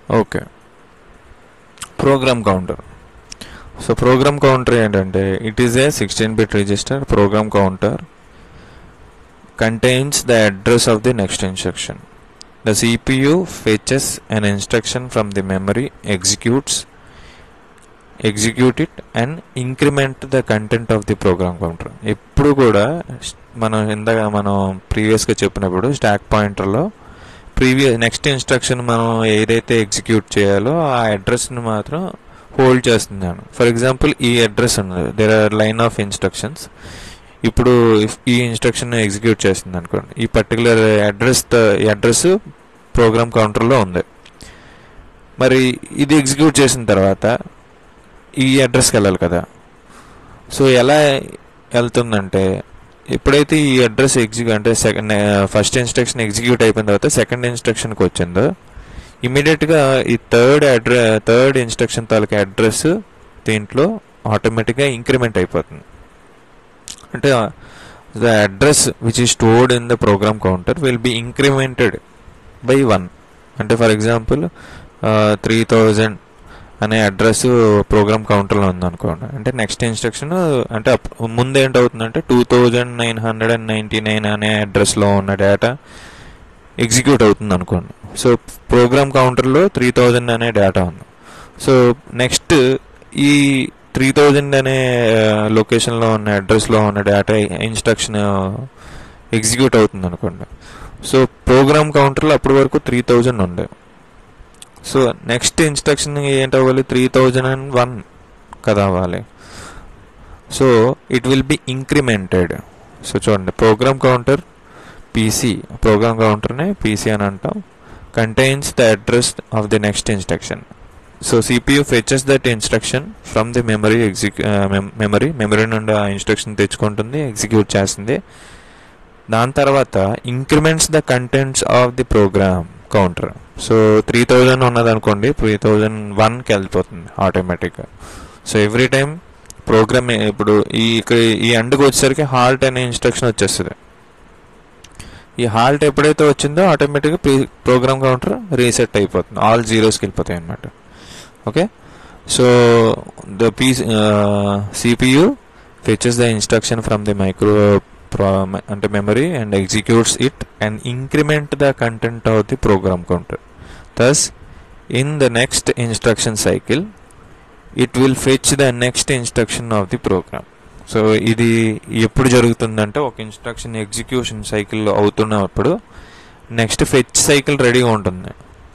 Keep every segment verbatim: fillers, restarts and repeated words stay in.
Okay, program counter. So program counter ఏంటంటే it is a sixteen bit register. Program counter contains the address of the next instruction. The C P U fetches an instruction from the memory, executes execute it and increment the content of the program counter. ఎప్పుడు కూడా మనం ఇందాక మనం ప్రీవియస్గా చెప్పినప్పుడు stack పాయింటర్లో previous next instruction మనం ఏదైతే ఎగ్జిక్యూట్ చేయాలో ఆ అడ్రస్ని మాత్రం హోల్డ్ చేస్తున్నాను. ఫర్ ఎగ్జాంపుల్ ఈ అడ్రస్ ఉన్నది, there are line of instructions. ఇప్పుడు ఈ ఇన్స్ట్రక్షన్ ఎగ్జిక్యూట్ చేస్తుంది అనుకోండి, ఈ పర్టికులర్ అడ్రస్ అడ్రస్ ప్రోగ్రామ్ కౌంటర్లో ఉంది. మరి ఇది ఎగ్జిక్యూట్ చేసిన తర్వాత ఈ అడ్రస్కి వెళ్ళాలి కదా. సో ఎలా వెళ్తుందంటే ఎప్పుడైతే ఈ అడ్రస్ ఎగ్జిక్యూట్ అంటే సెకండ్ ఫస్ట్ ఇన్స్ట్రక్షన్ ఎగ్జిక్యూట్ అయిపోయిన తర్వాత సెకండ్ ఇన్స్ట్రక్షన్కి వచ్చిందో ఇమీడియట్గా ఈ థర్డ్ అడ్ర థర్డ్ ఇన్స్ట్రక్షన్ తాలూకా అడ్రస్ దీంట్లో ఆటోమేటిక్గా ఇంక్రిమెంట్ అయిపోతుంది. అంటే the address which is stored in the program counter will be incremented by one. అంటే ఫర్ ఎగ్జాంపుల్ త్రీ థౌజండ్ అనే అడ్రస్ ప్రోగ్రామ్ కౌంటర్లో ఉందనుకోండి, అంటే నెక్స్ట్ ఇన్స్ట్రక్షన్ అంటే ముందు ఏంటవుతుందంటే two thousand nine hundred and ninety nine అనే అడ్రస్లో ఉన్న డేటా ఎగ్జిక్యూట్ అవుతుంది అనుకోండి. సో ప్రోగ్రామ్ కౌంటర్లో త్రీ థౌజండ్ అనే డేటా ఉంది. సో నెక్స్ట్ ఈ త్రీ థౌజండ్ అనే లొకేషన్లో ఉన్న అడ్రస్లో ఉన్న డేటా ఇన్స్ట్రక్షన్ ఎగ్జిక్యూట్ అవుతుంది అనుకోండి. సో ప్రోగ్రామ్ కౌంటర్లో అప్పటి వరకు త్రీ థౌజండ్ ఉండే. సో నెక్స్ట్ ఇన్స్ట్రక్షన్ ఏంటవ్వాలి, త్రీ థౌజండ్ అండ్ వన్ కదా అవ్వాలి. So it will be incremented. So చూడండి, ప్రోగ్రామ్ కౌంటర్ పీసీ, ప్రోగ్రామ్ కౌంటర్నే పీసీ అని అంటాం, contains the address of the next instruction. So C P U fetches that instruction from the memory exec uh, mem memory memory నుండి ఆ instruction తెచ్చుకుంటుంది, execute చేస్తుంది. దాని తర్వాత increments the contents of the program counter. So three thousand ఉన్నది అనుకోండి, three thousand వన్కి వెళ్ళిపోతుంది ఆటోమేటిక్గా. సో ఎవ్రీ టైం ప్రోగ్రామ్ ఇప్పుడు ఈ ఈ ఎండ్కి వచ్చేసరికి హాల్ట్ అనే ఇన్స్ట్రక్షన్ వచ్చేస్తుంది. ఈ హాల్ట్ ఎప్పుడైతే వచ్చిందో ఆటోమేటిక్గా ప్రోగ్రామ్ కౌంటర్ రీసెట్ అయిపోతుంది, ఆల్ జీరోస్కి వెళ్ళిపోతాయి అన్నమాట. Okay, so the P C P U fetches the instruction from the micro అంటే memory and executes it and increment the content of the program counter. thus in the next instruction cycle it will fetch the next instruction of the program. So ఇది ఎప్పుడు జరుగుతుందంటే ఒక instruction execution cycle అవుతున్నప్పుడు next fetch cycle రెడీగా ఉంటుంది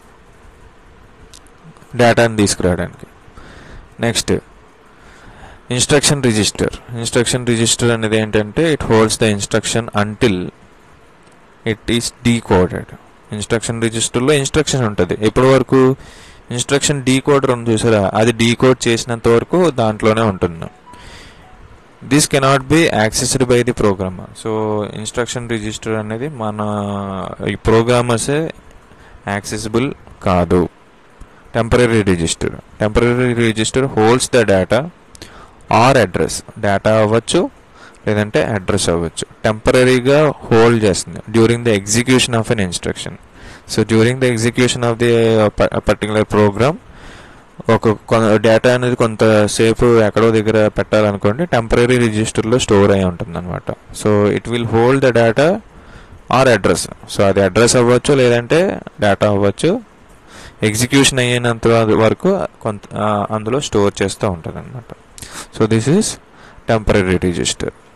డేటాని తీసుకురావడానికి. Next instruction register. Instruction register అనేది ఏంటంటే it holds the instruction until it is decoded. Instruction రిజిస్టర్లో ఇన్స్ట్రక్షన్ ఉంటుంది, ఎప్పటి వరకు ఇన్స్ట్రక్షన్ డీకోడర్ ఉంది చూసారా, అది డీకోడ్ చేసినంత వరకు దాంట్లోనే ఉంటుంది. This cannot be accessed by the programmer. So instruction register అనేది మన ఈ ప్రోగ్రామర్సే యాక్సెసిబుల్ కాదు. Temporary register. Temporary register holds the data or address. Data అవ్వచ్చు లేదంటే అడ్రస్ అవ్వచ్చు, టెంపరరీగా హోల్డ్ చేస్తుంది during the execution of an instruction. So during the execution of the particular program ఒక డేటా అనేది కొంతసేపు ఎక్కడో దగ్గర పెట్టాలనుకోండి, టెంపరరీ రిజిస్టర్లో స్టోర్ అయి ఉంటుంది అనమాట. So it will hold the data or address. So అది అడ్రస్ అవ్వచ్చు లేదంటే డేటా అవ్వచ్చు, ఎగ్జిక్యూషన్ అయినంత వరకు కొంత అందులో స్టోర్ చేస్తూ ఉంటుంది అనమాట. So this is temporary register.